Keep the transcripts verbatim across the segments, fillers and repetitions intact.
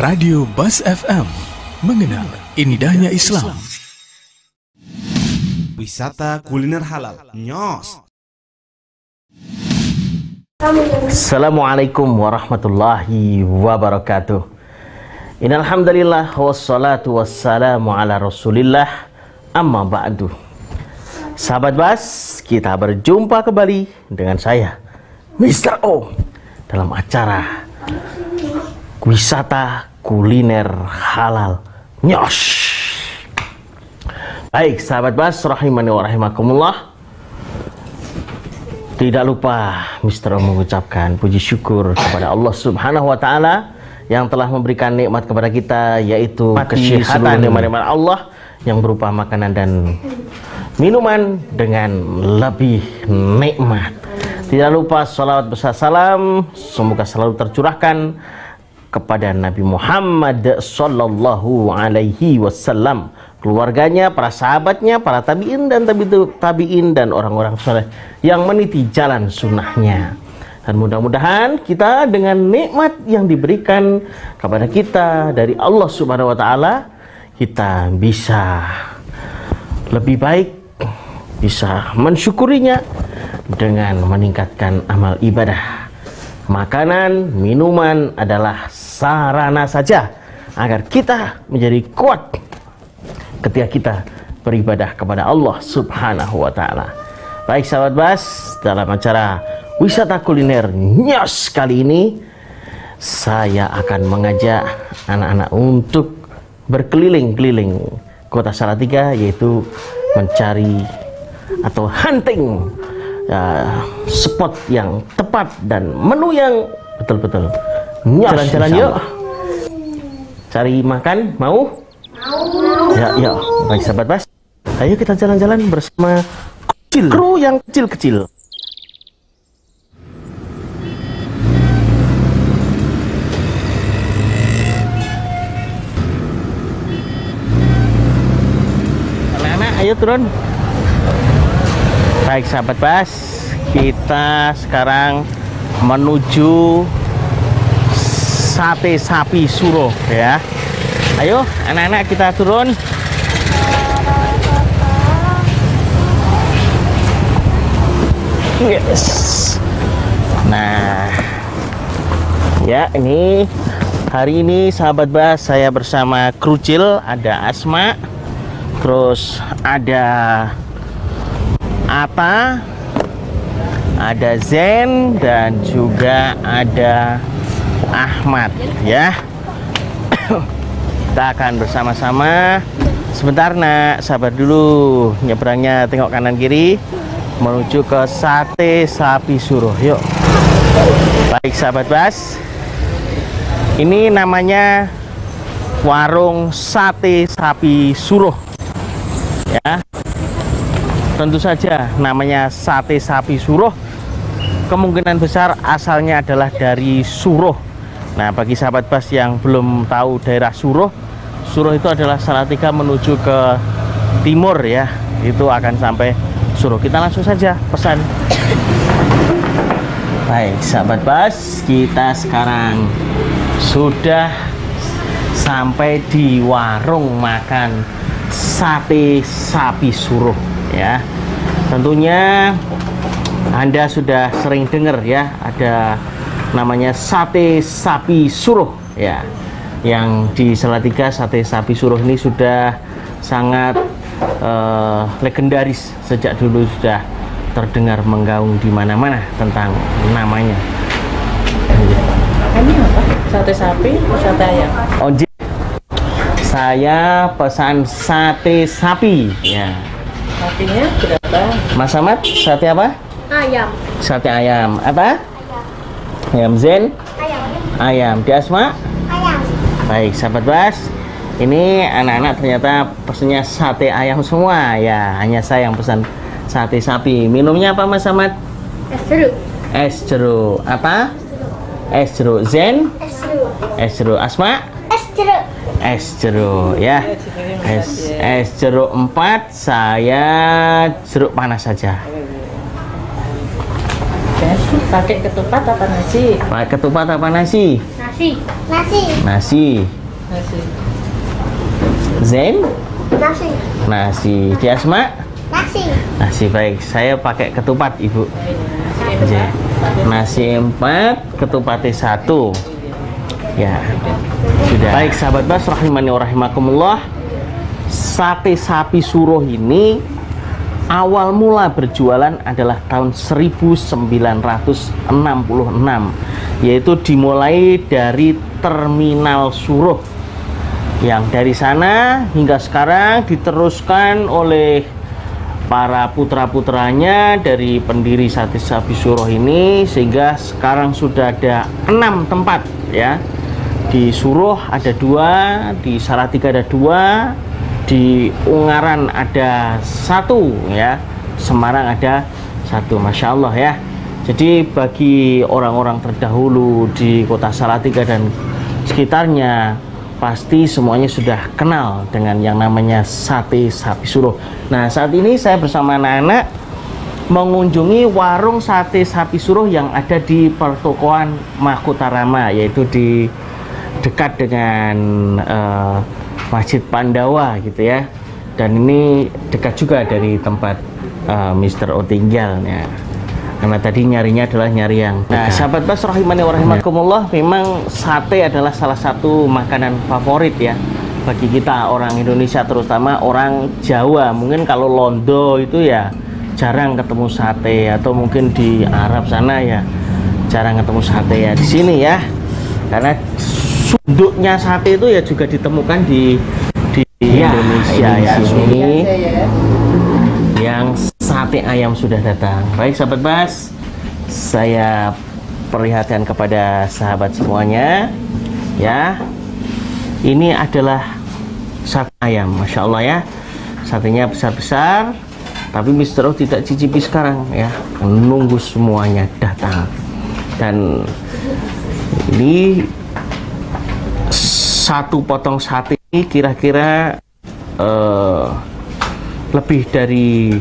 Radio Bas F M, mengenal indahnya Islam. Wisata kuliner halal, nyos. Assalamualaikum warahmatullahi wabarakatuh. Innalhamdulillah wassalatu wassalamu ala rasulillah, amma ba'du. Sahabat Bas, kita berjumpa kembali dengan saya Mister O dalam acara wisata kuliner halal nyos. Baik sahabat Bas, rahimani wa rahimakumullah, tidak lupa Mister O mengucapkan puji syukur kepada Allah Subhanahu wa taala yang telah memberikan nikmat kepada kita, yaitu kesehatan, nikmat-nikmat Allah yang berupa makanan dan minuman dengan lebih nikmat. Tidak lupa salawat besar salam semoga selalu tercurahkan kepada Nabi Muhammad sallallahu alaihi wasallam, keluarganya, para sahabatnya, para tabi'in dan tabi'in dan orang-orang soleh yang meniti jalan sunnahnya. Dan mudah-mudahan kita dengan nikmat yang diberikan kepada kita dari Allah Subhanahu wa taala, kita bisa lebih baik, bisa mensyukurinya dengan meningkatkan amal ibadah. Makanan, minuman adalah sarana saja agar kita menjadi kuat ketika kita beribadah kepada Allah Subhanahu wa taala. Baik sahabat Bas, dalam acara wisata kuliner nyos kali ini saya akan mengajak anak-anak untuk berkeliling-keliling kota Salatiga, yaitu mencari atau hunting uh, spot yang tepat dan menu yang betul-betul nyos. Jalan-jalan yuk, cari makan, mau? Mau. Ya, ya. Baik sahabat Bas, ayo kita jalan-jalan bersama kecil, kru yang kecil-kecil. Anak-anak, ayo turun. Baik sahabat Bas, kita sekarang menuju sate sapi suruh ya. Ayo anak-anak kita turun. Yes. Nah, ya ini hari ini sahabat Bas, saya bersama Krucil, ada Asma, terus ada Ata, ada Zen, dan juga ada Ahmad ya. Kita akan bersama-sama. Sebentar nak, sabar dulu, nyebrangnya tengok kanan kiri menuju ke sate sapi suruh. Yuk. Baik sahabat Bas, ini namanya warung sate sapi suruh ya. Tentu saja namanya sate sapi suruh, kemungkinan besar asalnya adalah dari Suruh. Nah, bagi sahabat Bas yang belum tahu daerah Suruh, Suruh itu adalah Salatiga menuju ke timur ya, itu akan sampai Suruh. Kita langsung saja pesan. Baik sahabat Bas, kita sekarang sudah sampai di warung makan sate sapi suruh ya. Tentunya Anda sudah sering dengar ya, ada namanya sate sapi suruh ya. Yang di Salatiga sate sapi suruh ini sudah sangat uh, legendaris, sejak dulu sudah terdengar menggaung di mana-mana tentang namanya. Ini apa? Sate sapi atau sate ayam? Ojek. Saya pesan sate sapi ya. Sapinya berapa? Mas Ahmad, sate apa? Ayam. Sate ayam. Apa? Ayam Zen? Ayam. Ayam. Di Asma? Ayam. Baik sahabat Bas, ini anak-anak ternyata pesennya sate ayam semua ya. Hanya saya yang pesan sate sapi. Minumnya apa Mas Ahmad? Es jeruk. Es jeruk. Apa? Es jeruk. Zen? Es jeruk. Es jeruk. Asma? Es jeruk. Es jeruk ya. Es, es jeruk empat, saya jeruk panas saja. Pakai ketupat apa nasi? Pakai ketupat apa nasi? Nasi. Nasi. Nasi. Nasi. Nasi. Zain? Nasi. Nasi. Di Asma? Nasi. Nasi. Baik, saya pakai ketupat, Ibu. Zain. Nasi empat, ketupatnya satu. Ya, sudah. Baik, sahabat Bas, rahimani wa rahimakumullah. Sate sapi suruh ini awal mula berjualan adalah tahun seribu sembilan ratus enam puluh enam, yaitu dimulai dari Terminal Suruh, yang dari sana hingga sekarang diteruskan oleh para putra-putranya dari pendiri sate sapi suruh ini, sehingga sekarang sudah ada enam tempat ya. Di Suruh ada dua, di Salatiga ada dua, di Ungaran ada satu ya, Semarang ada satu. Masya Allah ya. Jadi bagi orang-orang terdahulu di kota Salatiga dan sekitarnya, pasti semuanya sudah kenal dengan yang namanya sate sapi suruh. Nah, saat ini saya bersama anak-anak mengunjungi warung sate sapi suruh yang ada di pertokoan Mahkotarama, yaitu di dekat dengan uh, Masjid Pandawa gitu ya. Dan ini dekat juga dari tempat uh, mister O tinggal ya. Karena tadi nyarinya adalah nyari yang dekat. Nah, sahabat Bas rahimani wa rahimakumullah, memang sate adalah salah satu makanan favorit ya bagi kita orang Indonesia, terutama orang Jawa. Mungkin kalau Londo itu ya jarang ketemu sate, atau mungkin di Arab sana ya jarang ketemu sate ya. Di sini ya, karena suduknya sate itu ya juga ditemukan di di ya, Indonesia ya. Ini yang sate ayam sudah datang. Baik sahabat Bas, saya perlihatkan kepada sahabat semuanya ya. Ini adalah sate ayam, Masya Allah ya. Satenya besar-besar, tapi mister O tidak cicipi sekarang ya, menunggu semuanya datang. Dan ini satu potong sate ini kira-kira uh, lebih dari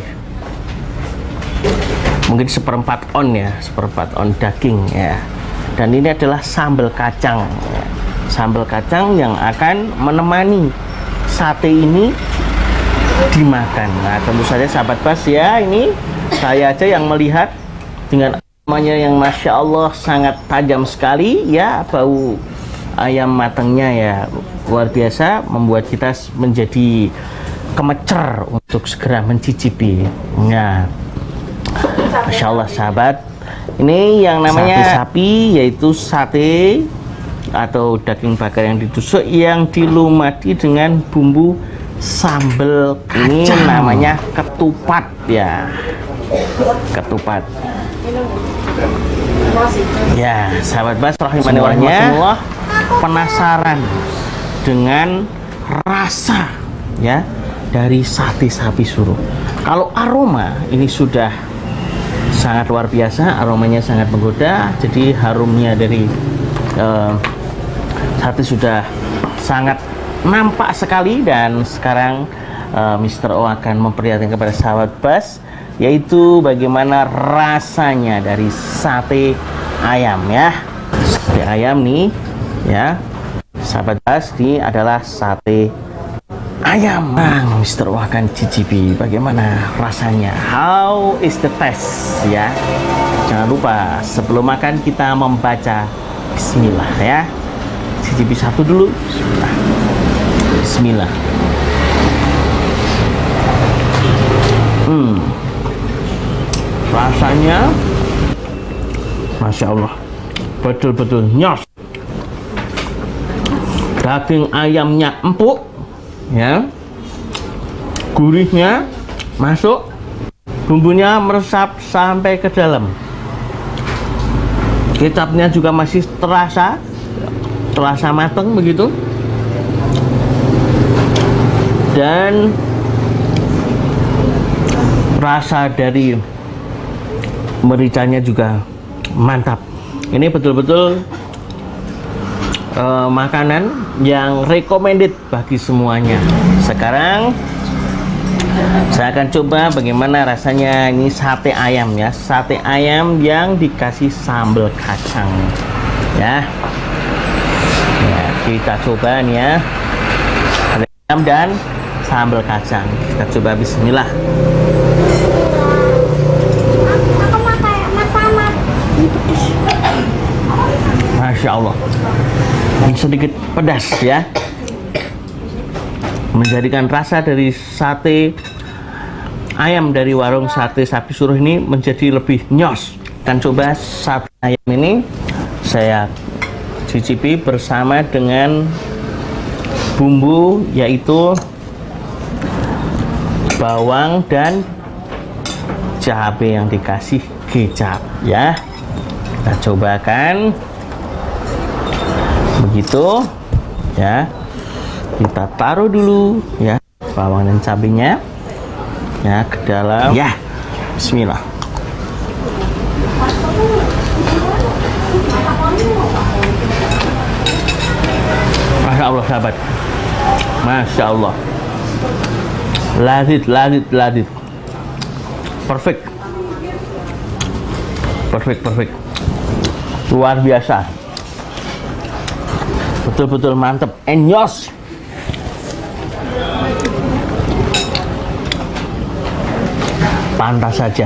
mungkin seperempat on ya, seperempat on daging ya. Dan ini adalah sambal kacang ya. Sambal kacang yang akan menemani sate ini dimakan. Nah, tentu saja sahabat Bas ya, ini saya aja yang melihat dengan aromanya yang Masya Allah sangat tajam sekali ya. Bau ayam matangnya ya luar biasa, membuat kita menjadi kemecer untuk segera mencicipi. Nah, Masya Allah sahabat, ini yang namanya sate sapi, yaitu sate atau daging bakar yang ditusuk yang dilumati dengan bumbu sambal kacang. Ini namanya ketupat ya, ketupat ya. Sahabat Bas rahimani wa rahimakumullah, penasaran dengan rasa ya dari sate sapi suruh. Kalau aroma ini sudah sangat luar biasa, aromanya sangat menggoda. Jadi harumnya dari uh, sate sudah sangat nampak sekali. Dan sekarang uh, mister O akan memperlihatkan kepada sahabat Bas, yaitu bagaimana rasanya dari sate ayam ya. Sate ayam nih ya, sahabat Bas, ini adalah sate ayam. Bang, mister O akan cicipi bagaimana rasanya. How is the taste ya. Jangan lupa sebelum makan kita membaca bismillah ya. Cicipi satu dulu. Bismillah. Bismillah. Hmm. Rasanya Masya Allah, betul-betul nyos. Daging ayamnya empuk ya, gurihnya masuk, bumbunya meresap sampai ke dalam, kecapnya juga masih terasa terasa matang begitu, dan rasa dari mericanya juga mantap. Ini betul-betul uh, makanan yang recommended bagi semuanya. Sekarang saya akan coba bagaimana rasanya ini sate ayam ya, sate ayam yang dikasih sambal kacang ya. Kita coba nih ya. Ada ayam dan sambal kacang. Kita coba, bismillah. Aku mau kayak masamat. Masya Allah. Ini sedikit pedas ya, menjadikan rasa dari sate ayam dari warung sate sapi suruh ini menjadi lebih nyos. Dan coba sate ayam ini saya cicipi bersama dengan bumbu, yaitu bawang dan cabai yang dikasih kecap ya. Kita cobakan begitu ya. Kita taruh dulu ya bawang dan cabenya ya ke dalam ya. Bismillah. Masya Allah sahabat, Masya Allah, lazit, lazit, lazit, perfect, perfect, perfect, luar biasa, betul-betul mantep, enyos. Pantas saja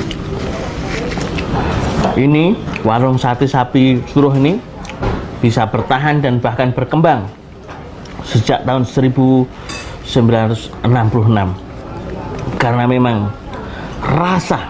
ini warung sate sapi suruh ini bisa bertahan dan bahkan berkembang sejak tahun seribu sembilan ratus enam puluh enam, karena memang rasa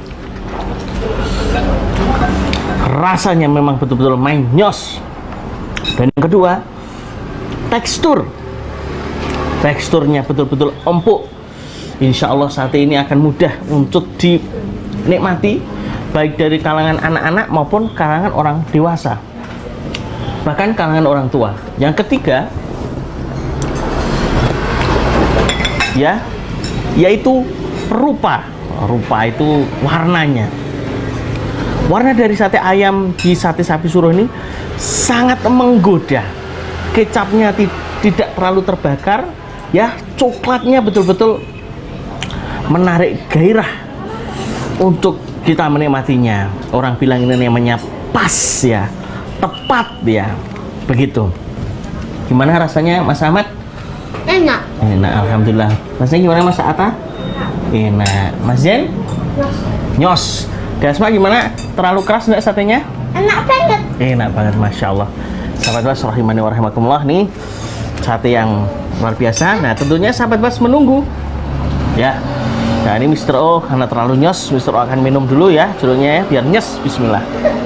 rasanya memang betul-betul main nyos. Dan yang kedua, tekstur teksturnya betul-betul empuk. Insya Allah sate ini akan mudah untuk dinikmati baik dari kalangan anak-anak maupun kalangan orang dewasa, bahkan kalangan orang tua. Yang ketiga ya, yaitu rupa. Rupa itu warnanya. Warna dari sate ayam di sate sapi suruh ini sangat menggoda. Kecapnya tidak terlalu terbakar ya, coklatnya betul-betul menarik gairah untuk kita menikmatinya. Orang bilang ini namanya pas ya, tepat ya, begitu. Gimana rasanya Mas Ahmad? Enak. Enak, alhamdulillah. Rasanya gimana Mas Atta? Enak. Mas Zen? Nyos. Dasma gimana? Terlalu keras enggak satenya? Enak banget. Enak banget, Masya Allah. Sahabat Bas rahimani wa rahimakumullah, nih sate yang luar biasa. Nah tentunya sahabat Bas menunggu ya. Nah ini Mister O karena terlalu nyos, Mister O akan minum dulu ya jeruknya ya, biar nyes. Bismillah.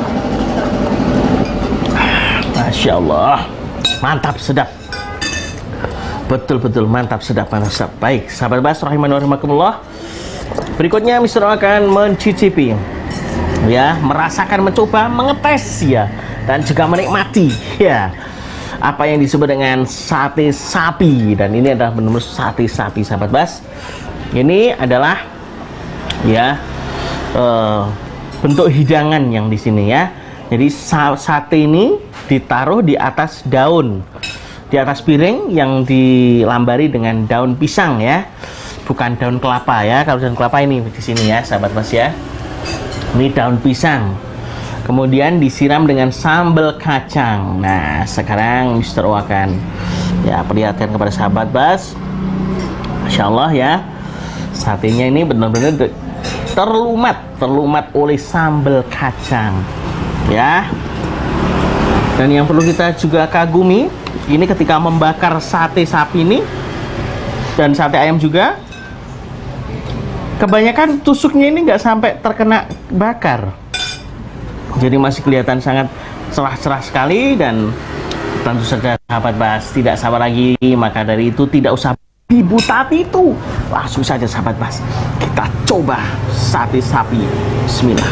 Masya Allah, mantap, sedap, betul-betul mantap, sedap, mantap, sedap. Baik sahabat Bas rahimani wa rahimakumullah, berikutnya Mister O akan mencicipi ya, merasakan, mencoba, mengetes ya, dan juga menikmati ya apa yang disebut dengan sate sapi. Dan ini adalah benar-benar sate sapi sahabat Bas. Ini adalah ya uh, bentuk hidangan yang di sini ya. Jadi sate ini ditaruh di atas daun, di atas piring yang dilambari dengan daun pisang ya, bukan daun kelapa ya. Kalau daun kelapa ini di sini ya sahabat Bas ya. Ini daun pisang. Kemudian disiram dengan sambal kacang. Nah, sekarang Mister O akan ya perlihatkan kepada sahabat Bas. Masya Allah ya. Satenya ini benar-benar terlumat, terlumat oleh sambal kacang. Ya. Dan yang perlu kita juga kagumi, ini ketika membakar sate sapi ini dan sate ayam juga, kebanyakan tusuknya ini nggak sampai terkena bakar. Jadi masih kelihatan sangat cerah-cerah sekali. Dan tentu saja sahabat Bas tidak sabar lagi, maka dari itu tidak usah dibuta itu, langsung saja sahabat Bas kita coba sate sapi. Bismillah.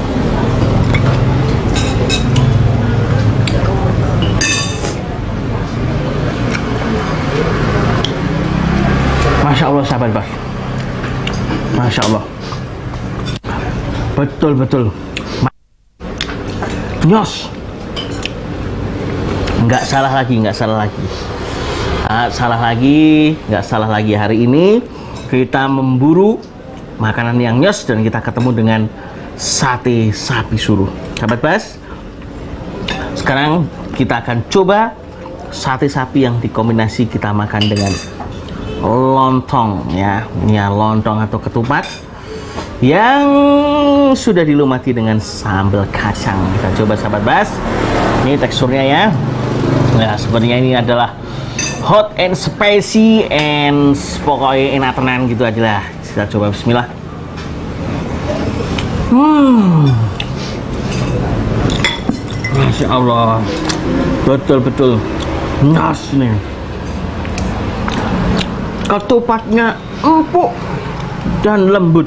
Masya Allah sahabat Bas, Masya Allah, betul-betul nyos, nggak salah lagi, nggak salah lagi, ah, salah lagi, nggak salah lagi. Hari ini kita memburu makanan yang nyos dan kita ketemu dengan sate sapi suruh. Sahabat Bas, sekarang kita akan coba sate sapi yang dikombinasi kita makan dengan lontong ya. Ini ya, lontong atau ketupat yang sudah dilumati dengan sambal kacang. Kita coba sahabat Bas. Ini teksturnya ya. Nah, sebenarnya ini adalah hot and spicy and pokoknya enak tenan gitu aja lah. Kita coba bismillah. Hmm. Masya Allah. Betul-betul nyas nih. Ketupatnya empuk dan lembut,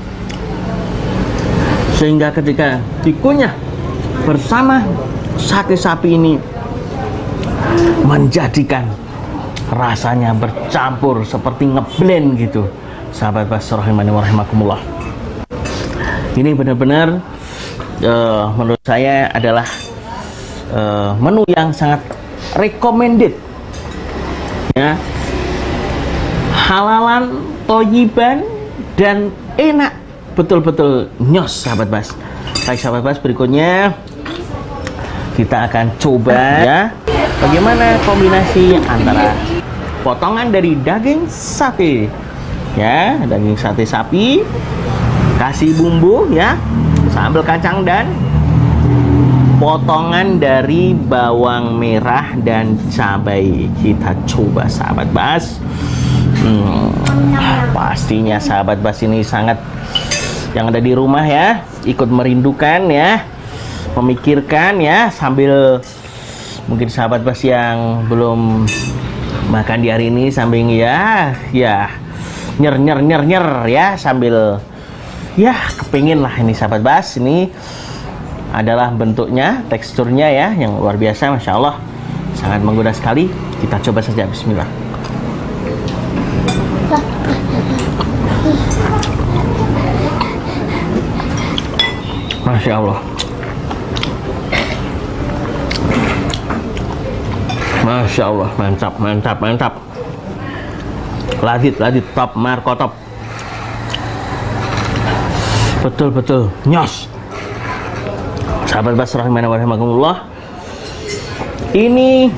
sehingga ketika dikunyah bersama sate sapi ini menjadikan rasanya bercampur seperti ngeblend gitu. Sahabat Bas rahimani wa rahimakumullah. Ini benar-benar uh, menurut saya adalah uh, menu yang sangat recommended ya. Halalan, toyiban, dan enak, betul-betul nyos sahabat Bas. Baik sahabat Bas, berikutnya kita akan coba ya bagaimana kombinasi antara potongan dari daging sapi ya, daging sate sapi, kasih bumbu ya, sambal kacang, dan potongan dari bawang merah dan cabai. Kita coba sahabat Bas. Hmm, pastinya sahabat Bas ini sangat, yang ada di rumah ya, ikut merindukan ya, memikirkan ya, sambil mungkin sahabat Bas yang belum makan di hari ini sambil ya ya nyer nyer nyer nyer ya, sambil ya kepingin lah ini sahabat Bas. Ini adalah bentuknya, teksturnya ya, yang luar biasa, masya Allah, sangat menggoda sekali. Kita coba saja bismillah. Masya Allah, Masya Allah, mantap, mantap, mantap, ladit, ladit, top, markotop, betul-betul nyos. Sahabat Bas rahimani wa rahimakumullah, ini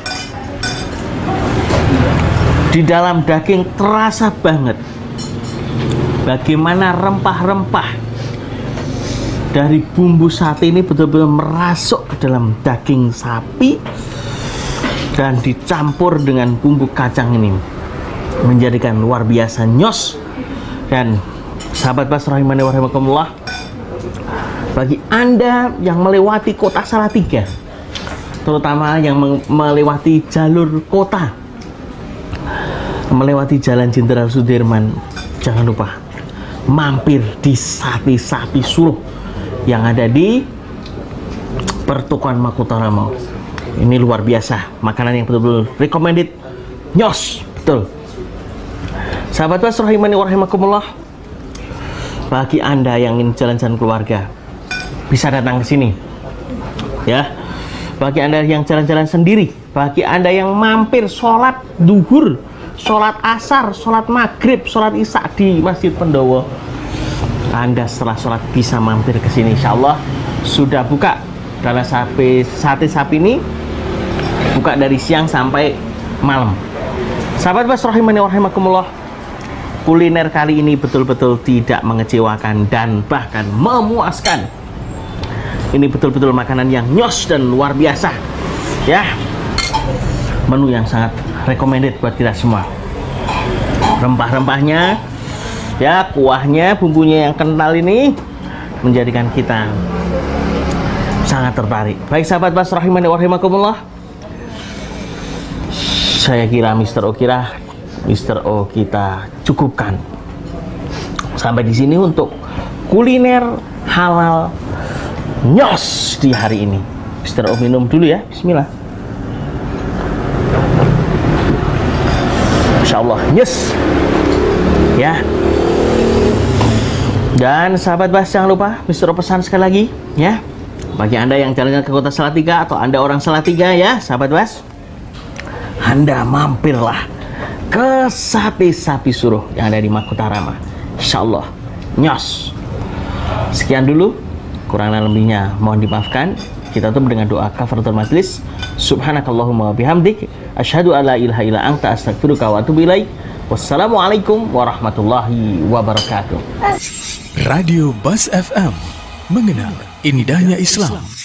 di dalam daging terasa banget bagaimana rempah-rempah dari bumbu sate ini betul-betul merasuk ke dalam daging sapi dan dicampur dengan bumbu kacang ini, menjadikan luar biasa nyos. Dan sahabat Bas rahimani wa rahimakumullah, bagi Anda yang melewati kota Salatiga, terutama yang melewati jalur kota, melewati Jalan Jenderal Sudirman, jangan lupa mampir di Sate Sapi Suruh yang ada di Pertukuan Makutara. Ini luar biasa, makanan yang betul-betul recommended, nyos betul. Sahabat Bas rahimani wa rahimakumullah, bagi Anda yang ingin jalan-jalan keluarga, bisa datang ke sini ya. Bagi Anda yang jalan-jalan sendiri, bagi Anda yang mampir sholat duhur, sholat asar, sholat maghrib, sholat isya di Masjid Pendowo, Anda setelah sholat bisa mampir ke sini. Insya Allah sudah buka. Karena sapi, sate sapi ini buka dari siang sampai malam. Sahabat Bas rahimani wa rahimakumullah, kuliner kali ini betul-betul tidak mengecewakan dan bahkan memuaskan. Ini betul-betul makanan yang nyos dan luar biasa ya. Menu yang sangat recommended buat kita semua. Rempah-rempahnya ya, kuahnya, bumbunya yang kental ini menjadikan kita sangat tertarik. Baik sahabat Bas rahimani wa rahimakumullah, saya kira Mister O kira Mister O kita cukupkan sampai di sini untuk kuliner halal nyos di hari ini. Mister O minum dulu ya, bismillah. Masya Allah, yes ya. Dan sahabat Bas jangan lupa Mister O pesan sekali lagi ya, bagi Anda yang jalan ke kota Salatiga atau Anda orang Salatiga ya sahabat Bas, Anda mampirlah ke Sate Sapi Suruh yang ada di Makutara. Insya Allah nyos. Sekian dulu, kurang lebihnya mohon dimaafkan. Kita tutup dengan doa kafaratul majlis. Subhanakallahumma bihamdik asyhadu alla ilaha illa anta astaghfiruka wa atubu ilaik. Wassalamualaikum warahmatullahi wabarakatuh. Radio Bas F M, mengenal indahnya Islam.